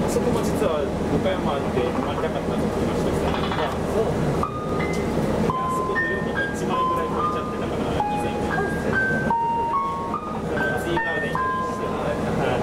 そこも実は岡山で泊まりたかったと聞きましたけど、あそこ土曜日が1万円ぐらい超えちゃってたから、以前ツイーガーデンにしてもらえたから。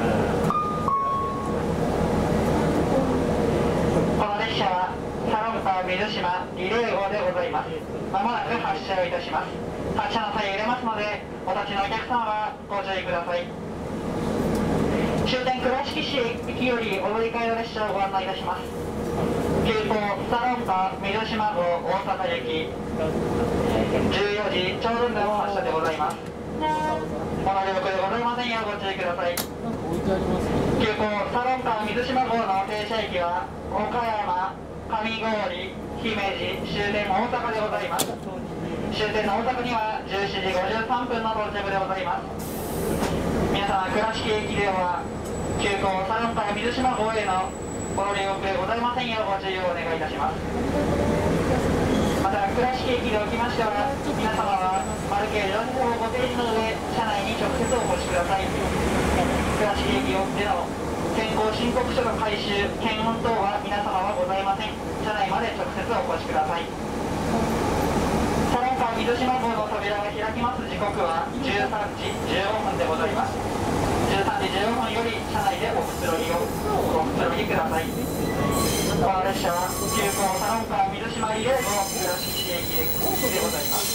この列車はサロンパ水島リレー号でございます。まもなく発車をいたします。発車の際揺れますので、お立ちのお客様はご注意ください。終点倉敷市駅より踊り替えの列車をご案内いたします。急行サロンパ水島号大阪行き14時ちょうどの発車でございます。お乗り遅れございませんようご注意ください。急行サロンパ水島号の停車駅は岡山、上郡、姫路、終点の大阪でございます。終点の大阪には17時53分の到着でございます。皆様、倉敷駅では急行サロンパ水島号へのご乗り遅れございませんようご注意をお願いいたします。また倉敷駅でおきましては、皆様はマルケージをご提示の上、車内に直接お越しください。倉敷駅での健康申告書の回収、検温等は皆様はございません。車内まで直接お越しください。サロンパ水島号の扉が開きます時刻は13時15分でございます。13時15分より車内でおくつろぎください。この列車は急行サロンパ水島リレー号倉敷市駅でございます。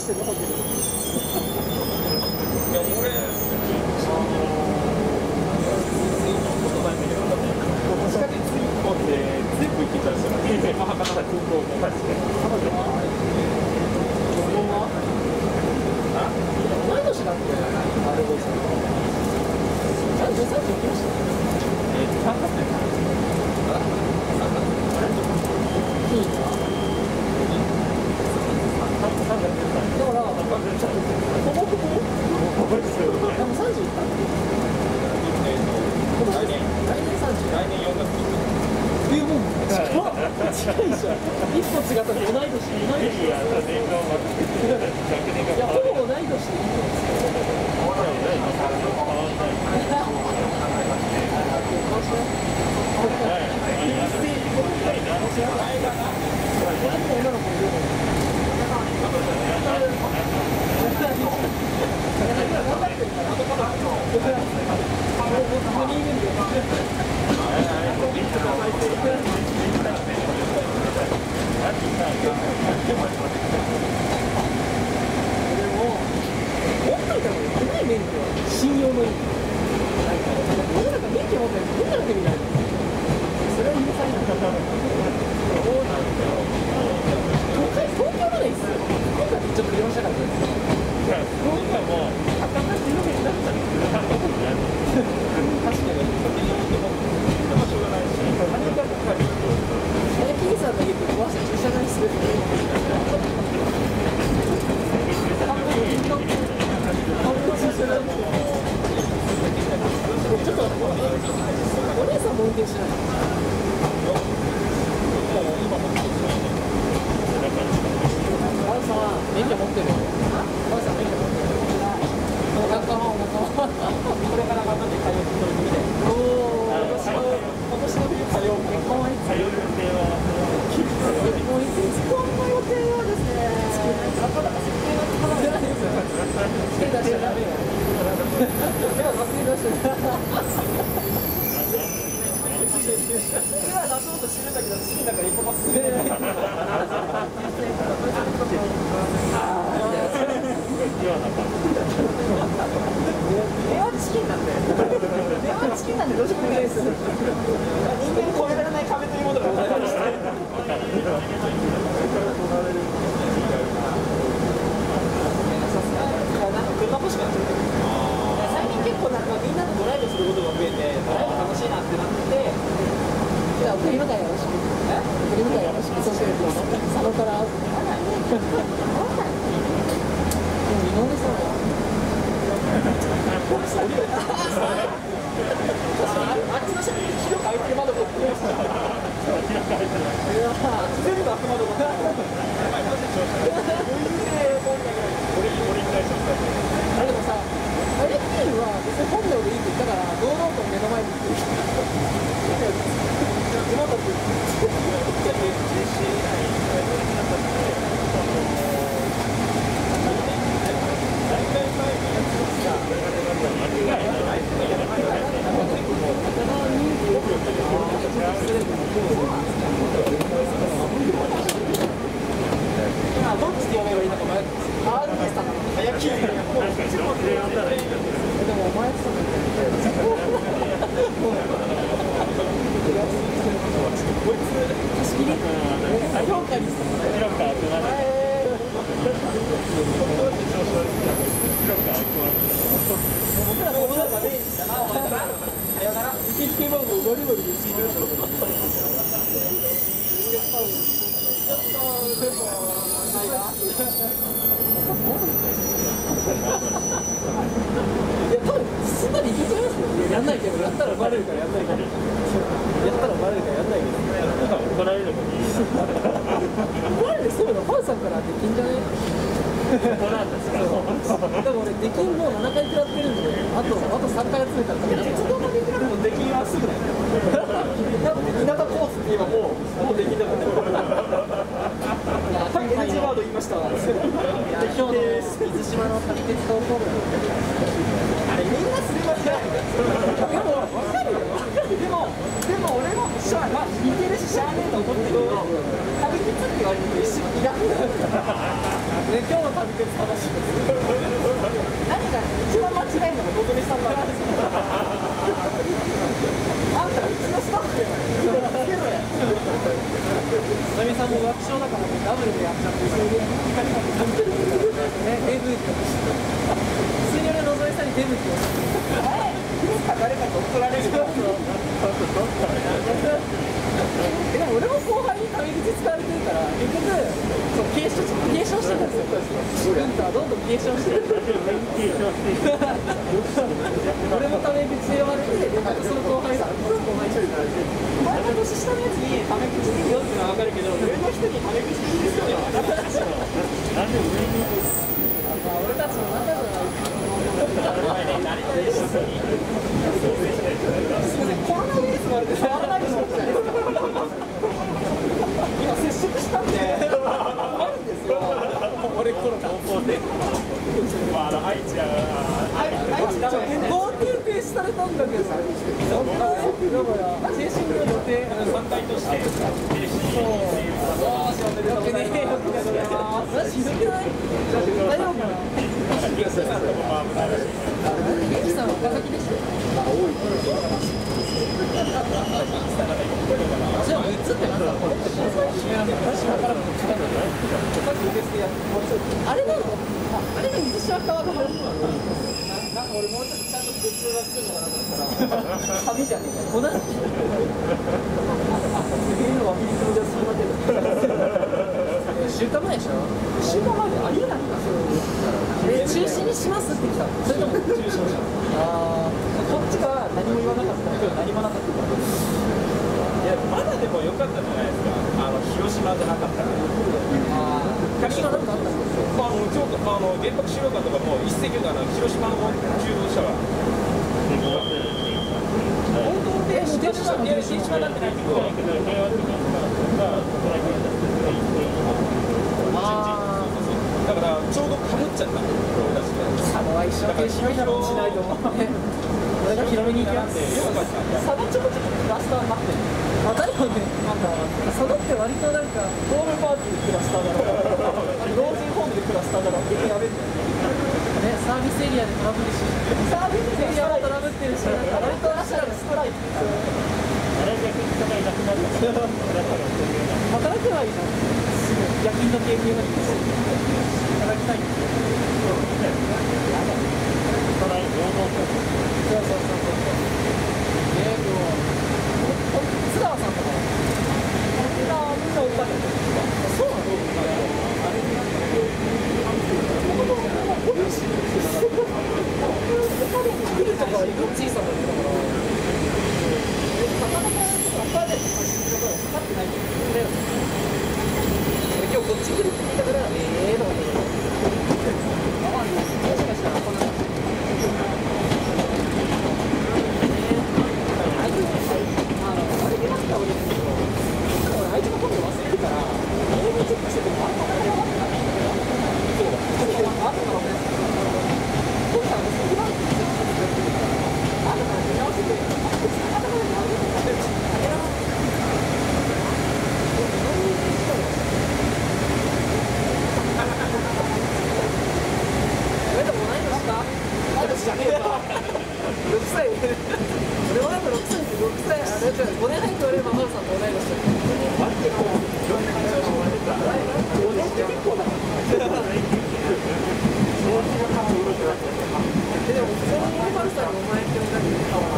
してるのホテル。 いや、俺、地下鉄1本で全部行けちゃう人が、博多空港もマジで。 同い年だって、あれです。13時行きました。 3月ですか？ いいか。だから、ほぼほぼ、でも30行ったんだ。来年30。 来年4月。 もう近いじゃん。一歩違ったら同い年。いや、ほぼ同い年でいいよ。信用のいい。世の中免許持ってる人どんなわけみたいな。それは許されない。東京までいいっすよ。今回ちょっと利用したかったです。 今も博多っていうのになったら確かにしょうがないし、金がかかる。 金さんだけで壊して駐車場にする。ちょっとお姉さんも運転しない。ワンさん免許持ってる。ワンさん免許持ってる。お仲間。これから頑張って通う人いるみたい。おお。今年の冬通う。結婚はいつ？結婚の予定はですね。手出しちゃダメよ。手は忘れ出してる。手は出そうとしてるんだけど、好きだから一個も進めない。電話チキンなんで。電話チキンなんでどうしてもないです。人間越えられない壁というものがございまして。車欲しかった。最近結構なんかみんなとドライブすることが増えて、ドライブ楽しいなってなって、じゃあ送り迎えよろしく。送り迎えよろしく。そうすると佐野から会う。でも井上さんは。あっちの車に広く開いてる窓持ってきました。全部開く窓持ってきました。でもさ、アレッキンは別に本名でいいって言ったから、堂々と目の前に行ってる。馬だって今どっちで呼べばいいのか迷ってます。RS さんなの？野球でもお前さんみたいこいつ貸し切り評価に僕らこの中でだなお前らさよなら受付番号バリバリで過ぎるいや、多分すんなりいけちゃいますよ。やんないけど、やったらバレるからやんないけど。やったらバレるからやんないけど。 怒られるのに怒られるそうだ、ファンさんからできんじゃね怒られたんですか？ でも俺、できんもう7回食らってるんで、あと3回集めたら鉄道まで行くのできんはすぐだよ。多分日向コースって言えばもうできんだもんね。はい、NG ワード言いました。今日の水島の旅鉄道フォームあれみんなすればいいでも分かるよ。でも俺も似てるししゃあねえと思ってるけど旅鉄って言われると一瞬いなくなるからね、今日の旅鉄正しいです何か一番間違いなのがのぞみさんなんですよあんたうちのスタッフやつけろやのぞみさんも楽勝だからダブルでやっちゃってそれで光がね、デブって水曜でのぞみさんにデブって誰かと怒られるよでも俺も後輩にタメ口使われてるから結局そう継承してたんですよ。文化はどんどん継承してる俺もタメ口で呼ばれてその後輩が後輩一人からお前が年下のやつにタメ口でいいよっていうのは分かるけど上の人にタメ口でいいですよねなんで上に俺たちの中じゃないコロナウイルスまで触らないでしょ今接触したんであるんですよ俺コロナ愛知だ GoTo 停止されたんだけどだから精神の予定 3回として停止そうおめでとうございますひどくない大丈夫かな元気さんは岡崎でしょじゃあ3つってなんだこれあれなのあれが水島川がなんか俺もうちょっとちゃんと別が作るのかなと思ったら紙じゃねえか同じすげえのはフィリピンでそんな1週間前でしょ1週間前でありえないんだ中止にしますって来たそれとも中止にしまこっちが何も言わなかった何もなかったいやまだでも良かったじゃないですか広島じゃなかったから広島なんかあったんですよ原爆資料館とかも一石が広島の駐車は本当で電車はなってないけどだからちょうどかぶっちゃった佐野は一生懸命広いなろしないと思う俺が広めに行きます佐野ちょこちょこクラスターになってるだよね佐野って割となんかホームパーティーでクラスターだろ老人ホームでクラスターだろ結構やべえんだよねサービスエリアでトラブるしサービスエリアもトラブってるし割と足らがストライク働けばいいじゃん夜勤の経験がいいし働きたいんですよ津川さんとかみんな歌ってるそうなの来るとかは小さなのだからなかなかアパートメントの話することはかかってないんだよ今日こっち来るって聞いたからと思ってもしかしたらこんな感じあれでました俺ですけど俺相手のこと忘れるから英語チェックしててもあんまり分かってないそうだあとからねこれさすぐなんですよあとから見直してくれ私じゃねえよ6歳俺もなんか6歳って6歳5年入って俺ママさんと同い年だ5年って結構だでも普通にママさんにお前って呼んだけど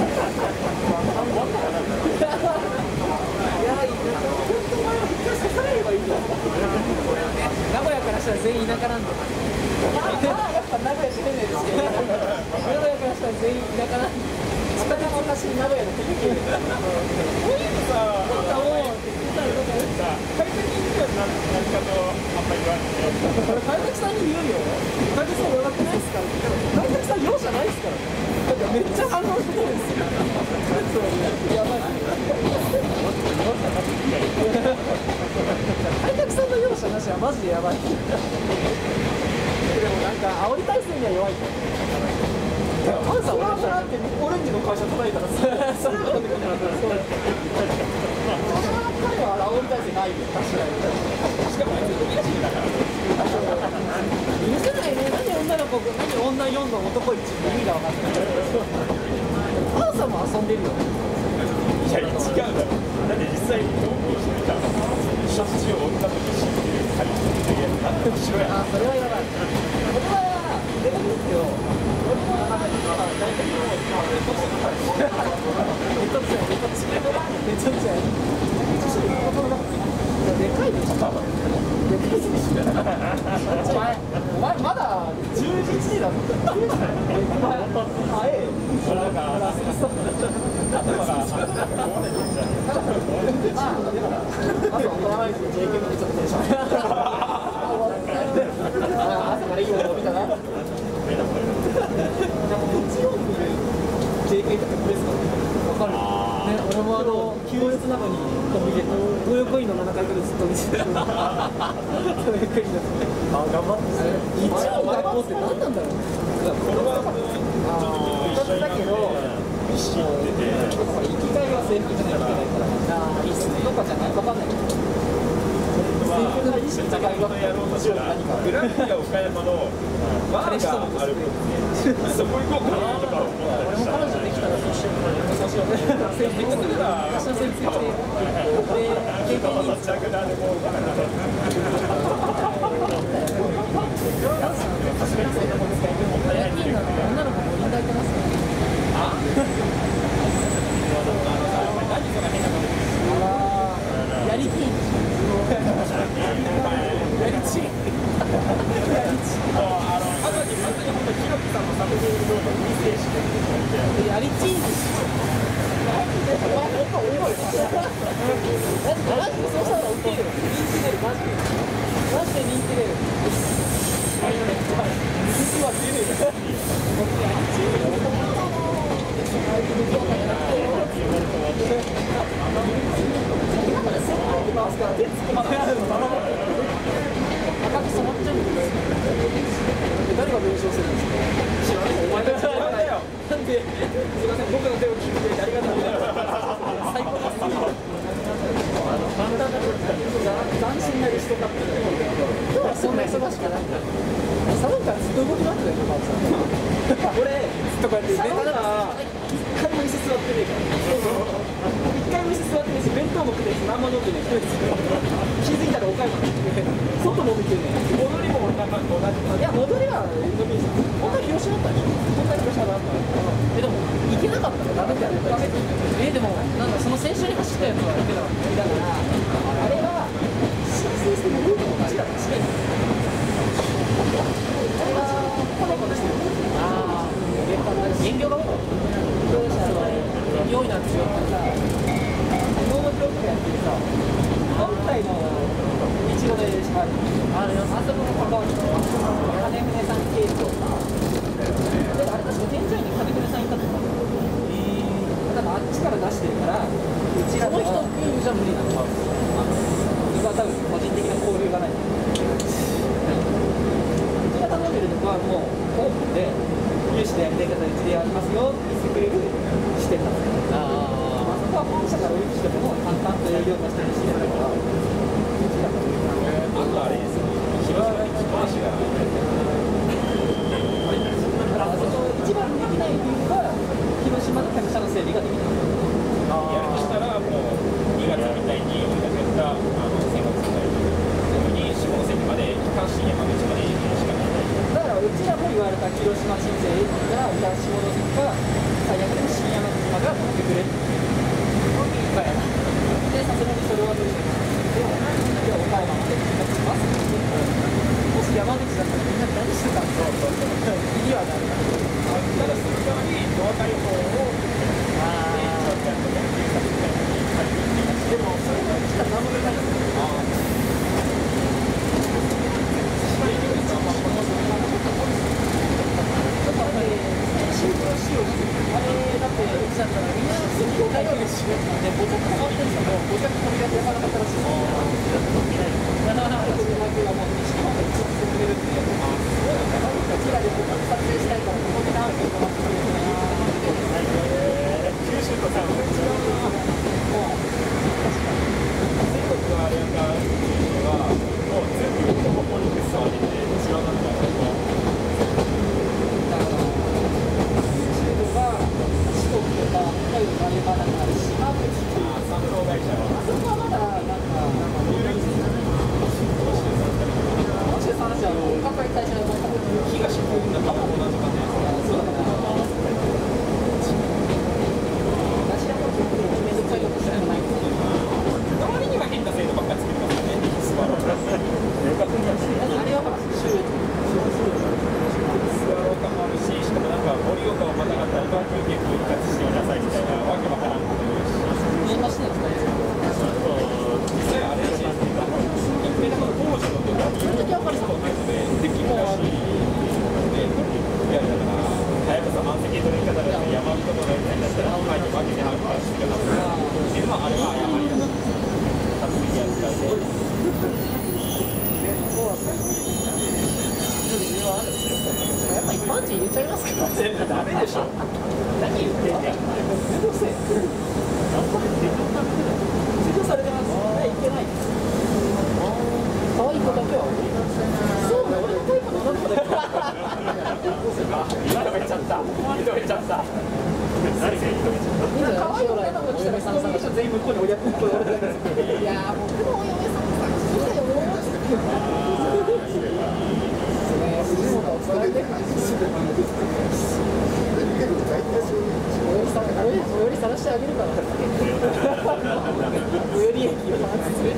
いやいいな本当お前は引っ越しされればいいんだ名古屋からしたら全員田舎なんだやっぱ名古屋知れねえですけど名古屋からしたら全員田舎なんで地下鉄昔に名古屋の手引きこういうのさなんかもう快適に言うよ何かとあんまり言わないこれ快適さんに言うよ快適さん弱くないですから快適さん容赦ないですからだってめっちゃ反応してるんですよやばい快適さんの容赦なしはマジでやばいでもなんか煽り体制には弱いとまずは俺はってオレンジの会社叩いたらそれはなんでこんなの彼は煽り体制ないよ確かにしかもあいつ逃げしだから。 許せないね。何女の子、何女4の男1って意味が分かんない。パンさんも遊んでるよ。 いや違うんだよ。だって実際同行してみたらしょっちゅう女と一緒にいる感じでなんか一緒や。 あ、それはやばい。これはでかいですよ。俺も大体もうめっちゃ強い。めっちゃ強い。めっちゃ強い。でかいでしょ。でかいでしょ。お前まだ11時だぞ。早いよ。 なんか朝怒らないと JK 見てちょっとテンション。朝からいいもの見たな。日曜日に JK とかプレスのわかる。ね、俺も休日なのに東横インの7階からずっと見てる。東横インの。あ、頑張って。日曜の学校って何なんだろう。 これは 2つだけど。生きがいは制服じゃないといけないから。ああ、いいっすね。とかじゃない、わかんないけど。制服の意識高い学校やろうとしよう何か。 グランピア岡山のバーがある分そこ行こうかなとか思ったりした。 俺も彼女できたらそうしよう。そうしよう。制服着て、私の制服着て、で、経験に。女の子もみんな行ってますね。やりきん。やりちん。やりちん。マジでそうしたらウケる。人気出るマジで。マジで人気出る。人気は出る。僕やりちん。誰が弁償するんですか。お前がだよ。なんで、すみません、僕の手を聞いてくれてありがとうございます。最高です。斬新なリストカップ。今日はそんな忙しくなかった。サロンからずっと動き回ってたよ、パパさん。俺、ずっとこうやってネタだから一回も椅子座ってねえから。一回も椅子座ってねえし、弁当も食ってないし、何も飲んでねえ。気づいたら岡山に行って外も見てね。戻りも同じ。いや、戻りは飲みに本当は広島だったでしょ。本当は広島だった。でも行けなかったのダメだよ。でもなんだその先週に走ったやつは行けなかった。だからあれは申請してもルールも同じだったし。減量が多い。用意なんですよ。脳の記録がやってるさ、本体のいちごでしかあそこの関わりの金船さん経営とか、であれ確か添乗員に金船さんいたとか。だからあっちから出してるから、うちらの人じゃ無理なの。僕は多分個人的な交流がない。うちが頼んでるとこはもうオープンで。有志でやりたい方でうちでやりますよって言ってくれる視点なんですよ。そこは本社からお呼びしても淡々と営業化してる視点だから。 あれですよ。広島に着回しが。 だからそこ一番できない理由が広島の会社の整備ができない。 やるとしたらもう2月みたいに俺たちが戦国世代特に下関まで関心山口まで行くしかない。 だからうちらも言われた広島新生が下関か最悪でも新山口までは取ってくれってでさすがにそれはどうしてで岡山まで持ちますってもし山口だったらみんな何してたんだろうと意味はないただその代わりドア開放をでもそれが来たら何もでかいんですよ。新聞やっぱ一般人入れちゃいますから。ダメでしょ。何言ってんねん。めんどくせえ。施錠されてます。いけない。可愛い子だけは。そうだ、俺のタイプの女の子だけは。認めちゃった。認めちゃった。誰が認めちゃった。可愛い女の子来たらコンビニ全員向こうに親子っぽい。いやー、僕のお嫁さんさ、好きだよ。およりさらしてあげるからおより駅を回す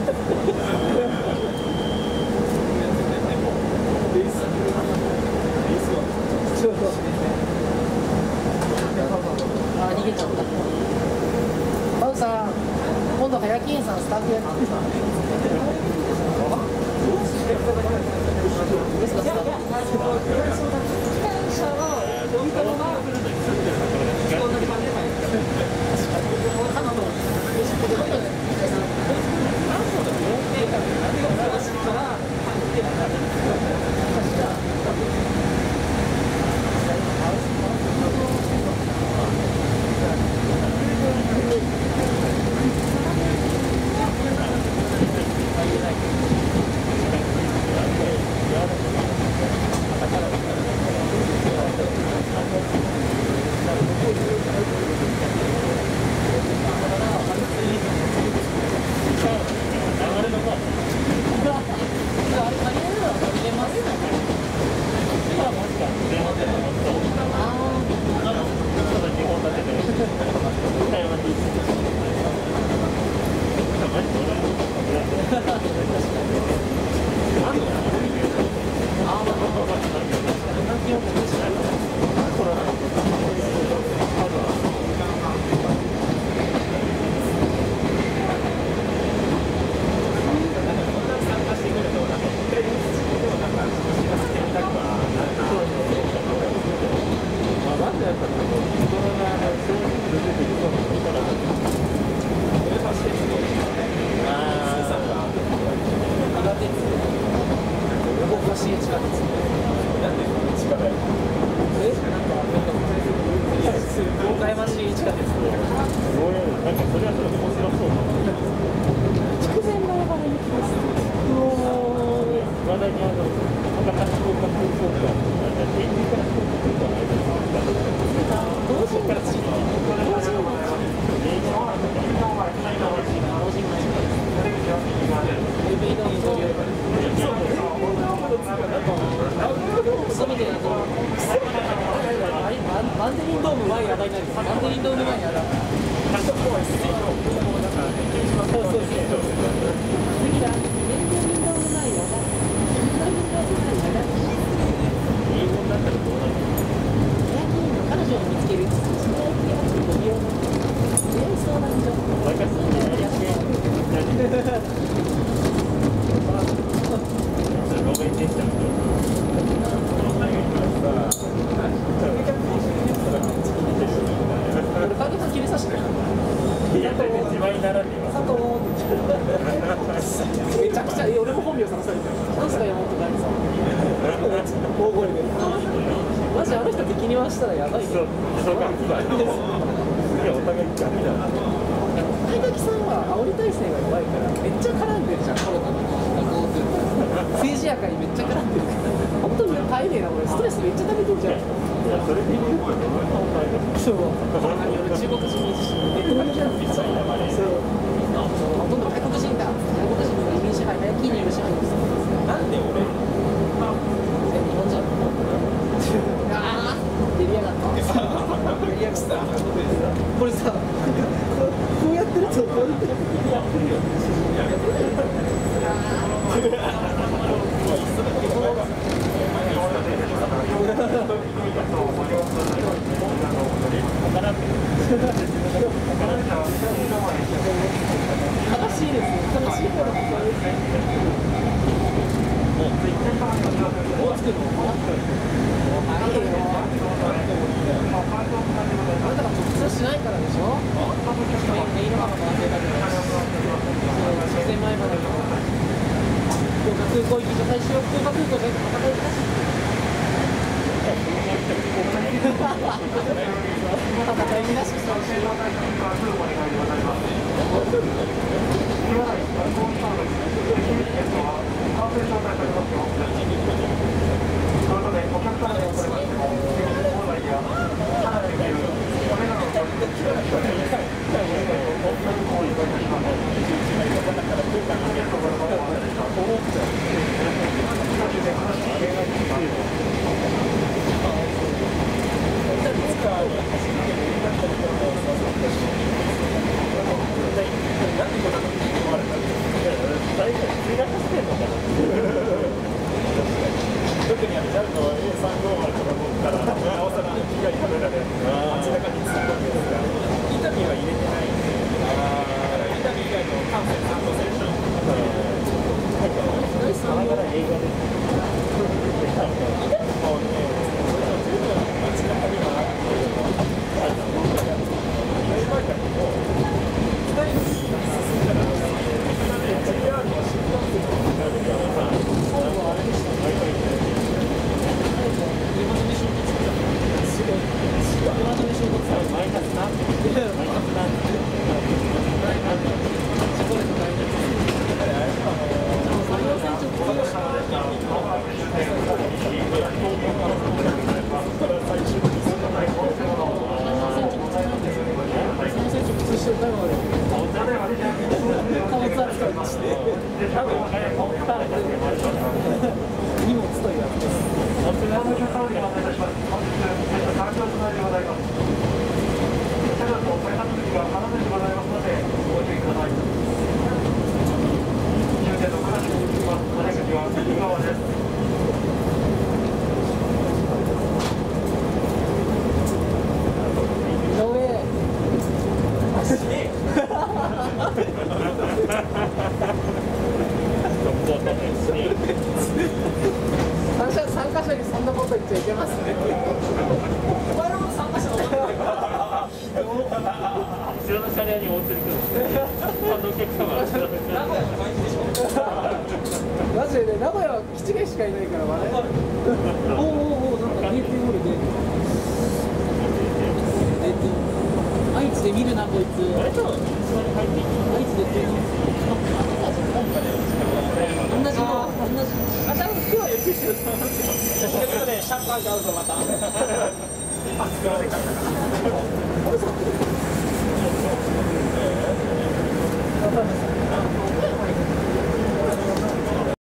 あ、逃げちゃったバウさん、今度早金さんスタッフやってくださいバンテリンドーム前やだいないです。バンテリンドーム前やだ。めちゃくちゃ、俺も本名さらされてる。なんすか山本大さん。大声で。マジあの人敵に回したらやばいよ。そうか。お互いガキだ。大垣さんは煽り体制が弱いからめっちゃ絡んでるじゃん、コロナの政治やかにめっちゃ絡んでるから。本当に大変な俺ストレスめっちゃ溜めてるじゃん。いやそれで言うとそう。コロナによる中国人民自身のネットワークなんですよ。そう。ほとんど外国人だ。外国人の移民支配、大金による支配です。なんで俺？日本人。ああ、デリアが。デリアクスだ。これさ、こうやってるとこうやってる。やってるよ。悲しいですね。悲しいからもうつくの。あなたが直通しないからでしょ。メインの方が忘れたけど。そう、自然前まで。 空港行きと最終福岡空港じゃなくて博多行きだし。博多行きだし最終。 特にジャルの A350 とか乗ったら、なおさら機械カメラで街中に突っ込むんですが、伊丹は入れてないんで、だから伊丹以外の関西3度線のさながら映画です。伊丹もね、それは十分街中にはあるけれども、意外バイカーも2人に進んだら、JR の新幹線になるから、最後あれでしたね。 荷物というやつです。参加者にそんなこと言っちゃいけますね。お前らも参加者の後ろの車両に追ってるけど、あのお客様は名古屋の毎日でしょ。マジでね、名古屋は基地毛しかいないから笑える。おおお、なんか見えておるね。愛知で見るなこいつ。愛知で見る。同じの、同じ。あ、多分今日はゆっくりしてると思いますよ。ということでシャンパン買うぞまた。